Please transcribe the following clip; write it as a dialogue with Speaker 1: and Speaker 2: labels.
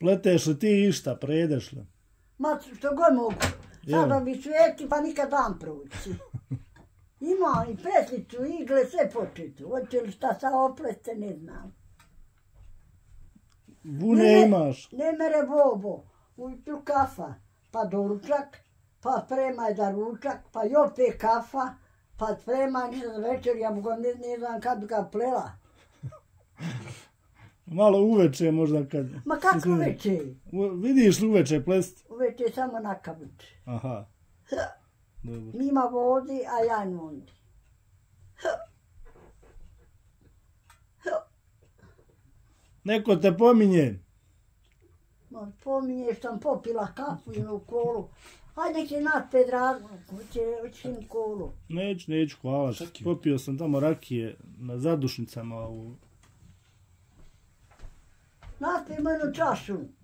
Speaker 1: Pleteš li ti išta, prejedeš li?
Speaker 2: Ma što god mogu. Sada bi svijeti pa nikad dan proći. Ima i preslicu, igle, sve početu. Hoće li šta sa opleste, ne znam.
Speaker 1: Vune imaš?
Speaker 2: Ne mere bobo. Ujutru kafa, pa doručak, pa spremaj za ručak, pa i opet kafa, pa spremaj za večer, ja mogu ne znam kad ga plela.
Speaker 1: Malo uveče možda kad...
Speaker 2: Ma kako uveče?
Speaker 1: Vidiš li uveče plest?
Speaker 2: Uveče samo na kabuć.
Speaker 1: Aha. Dobro.
Speaker 2: Nima vodi, a ja ne vodi.
Speaker 1: Neko te pominje.
Speaker 2: Ma pominješ, sam popila kafu i u kolu. Hajde će nas Pedrazno, hoće im kolu.
Speaker 1: Neću, hvala. Popio sam tamo rakije na zadušnicama u...
Speaker 2: Naspijemo jednu čašu.